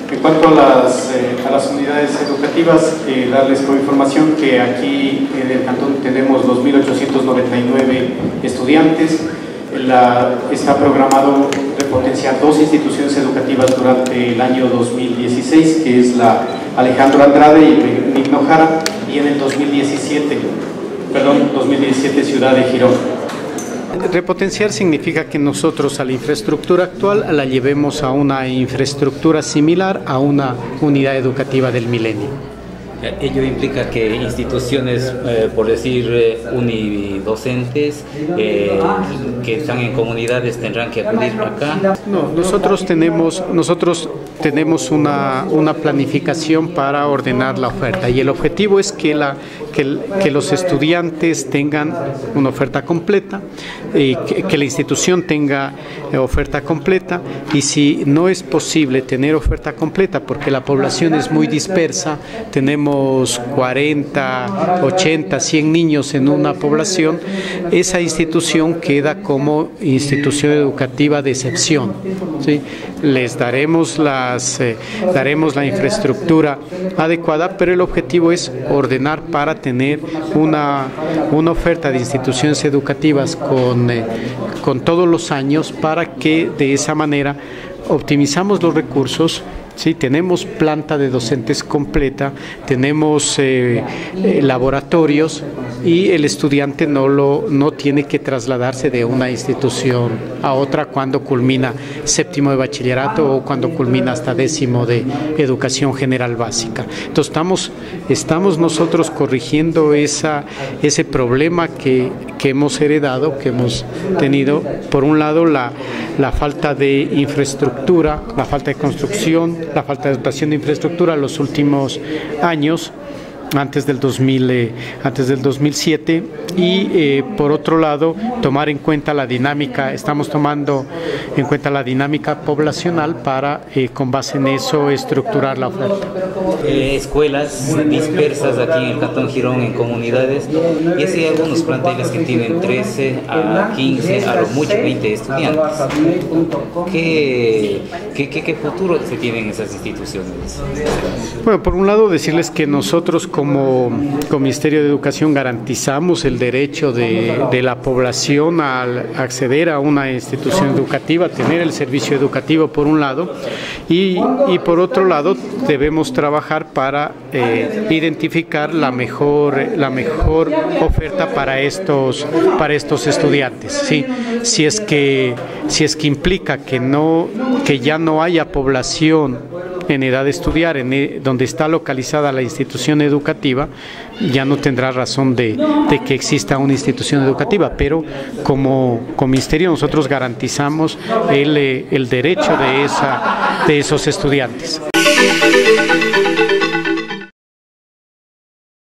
En cuanto a las unidades educativas, darles como información que aquí en el cantón tenemos 2.899 estudiantes. Está programado repotenciar 2 instituciones educativas durante el año 2016, que es la Alejandro Andrade y Benigno Jara, y en el 2017 Ciudad de Girón. Repotenciar significa que nosotros a la infraestructura actual la llevemos a una infraestructura similar a una unidad educativa del milenio. Ello implica que instituciones, por decir, unidocentes, que están en comunidades tendrán que acudir acá. No, nosotros tenemos una planificación para ordenar la oferta y el objetivo es que los estudiantes tengan una oferta completa, que la institución tenga oferta completa, y si no es posible tener oferta completa porque la población es muy dispersa, tenemos 40, 80, 100 niños en una población, esa institución queda como institución educativa de excepción, ¿sí? Les daremos la infraestructura adecuada, pero el objetivo es ordenar para tener una oferta de instituciones educativas con todos los años, para que de esa manera optimizamos los recursos. Sí, tenemos planta de docentes completa, tenemos laboratorios, y el estudiante no tiene que trasladarse de una institución a otra cuando culmina 7º de bachillerato o cuando culmina hasta 10º de educación general básica. Entonces estamos nosotros corrigiendo ese problema que hemos heredado, que hemos tenido. Por un lado, la falta de infraestructura, la falta de construcción, la falta de dotación de infraestructura en los últimos años, antes del 2007, y por otro lado tomar en cuenta la dinámica, estamos tomando en cuenta la dinámica poblacional para con base en eso estructurar la oferta. Escuelas dispersas aquí en el Cantón Girón, en comunidades, y así hay algunos planteles que tienen 13 a 15, a lo mucho 20 estudiantes. ¿Qué futuro se tienen esas instituciones? Bueno, por un lado decirles que nosotros como Ministerio de Educación garantizamos el derecho de la población al acceder a una institución educativa, tener el servicio educativo por un lado, y por otro lado debemos trabajar para identificar la mejor oferta para estos estudiantes, ¿sí? Si es que implica que ya no haya población en edad de estudiar donde está localizada la institución educativa, ya no tendrá razón de que exista una institución educativa, pero como ministerio nosotros garantizamos el derecho de esos estudiantes.